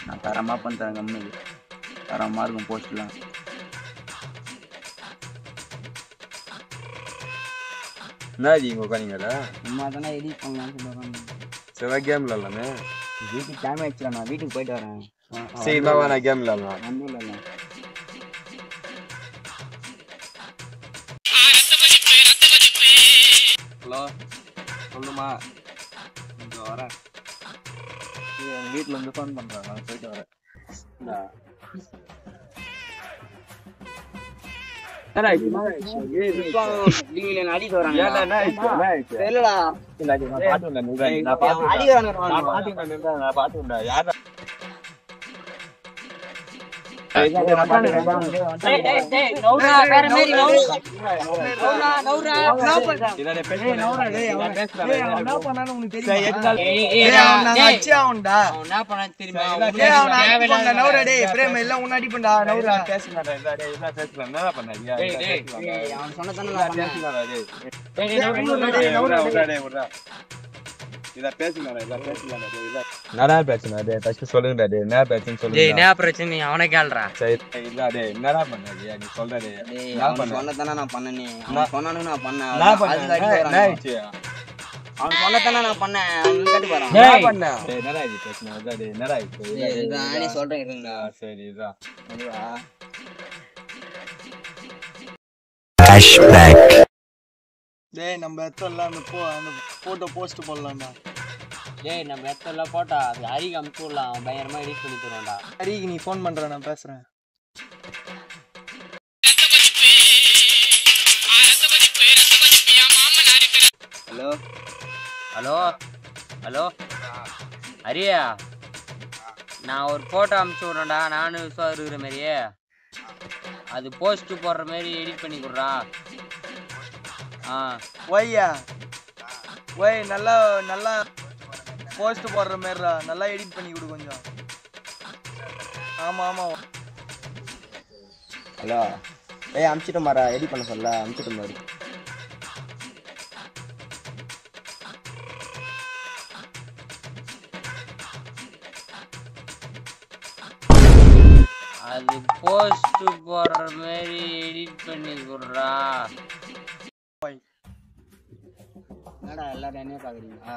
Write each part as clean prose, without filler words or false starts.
நான் தரமாக பண்ணுறேன் கம்மி தரமாக இருக்கும் போஸ்ட்லாம். என்ன இங்கே உட்காந்தீங்களா? சும்மா தானே எடிட் பண்ணலாம்னு சொல்லி உட்காந்து. செவ்வாய் கேம் விளாட்லாமே. வீட்டுக்கு டைம் ஆயிடுச்சுல, நான் வீட்டுக்கு போயிட்டு வரேன். சீக்கிரமா வா, நான் கேம் விளாட்லாம். ஒன்றும் இல்லை. ஹலோ சொல்லுமா? இங்கே வரேன். எங்கள் வீட்டில் வந்து ஃபோன் பண்ணுறேன், நான் போயிட்டு வரேன். அடிக்க வராங்க. என்னடா பிரச்சனை? சொல்லுங்கடா. என்ன பிரச்சனை சொல்லுங்க. என்ன பிரச்சனை அவனை கேள்றா. சரி இல்ல என்னடா பண்ணாது நீ சொல்றே. சொன்னதானே நான் பண்ணனே. சொன்னானு நான் பண்ணேன். அவன் சொன்னதானே நான் பண்ணேன். அவன் கேட்டு பாரு. என்ன பண்ண? என்னடா இது பிரச்சனை? என்னடா இது? நானே சொல்றேன் இருங்க. சரி இதான். டேய் நம்ம எத்தலாம் அந்த போட்டோ போஸ்ட் போடலாம்டா. டேய் நம்ம எத்தல போட்டா அது ஹரிக்கு அனுப்பிச்சு விடலாம். அவன் பயங்கரமா எடிட் பண்ணி தருவான்டா. ஹரிக்கு நீ ஃபோன் பண்ற, நான் பேசுறேன். ஹலோ ஹலோ ஹலோ ஹரியா, நான் ஒரு போட்டோ அனுப்பிச்சு விட்றேன்டா. நானும் விசுவா இருக்கிற மாதிரியே அது போஸ்ட் போடுற மாதிரி எடிட் பண்ணி கொடுறா. ஒய்யா ஒய் நல்லா நல்லா போஸ்ட் போடுற மாதிரிடா. நல்லா எடிட் பண்ணி கொடு கொஞ்சம். ஆமாம் ஆமாம். ஹலோ ஏய் அனுப்பிச்சிட்டு மாறா. எடிட் பண்ண சொல்ல அனுப்பிச்சிட்டு மாறு. அது போஸ்ட் போடுற மாதிரி எடிட் பண்ணி கொடுறா. என்னடா எல்லாரும் என்ன பாக்குறீங்களா?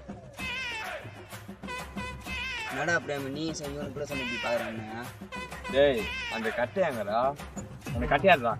என்னடா பிரேம நீ செய்யணும் கூட சொல்லி பாக்குறாங்க. டேய் அந்த கட்டையாங்கடா, அந்த கட்டையாடுறா.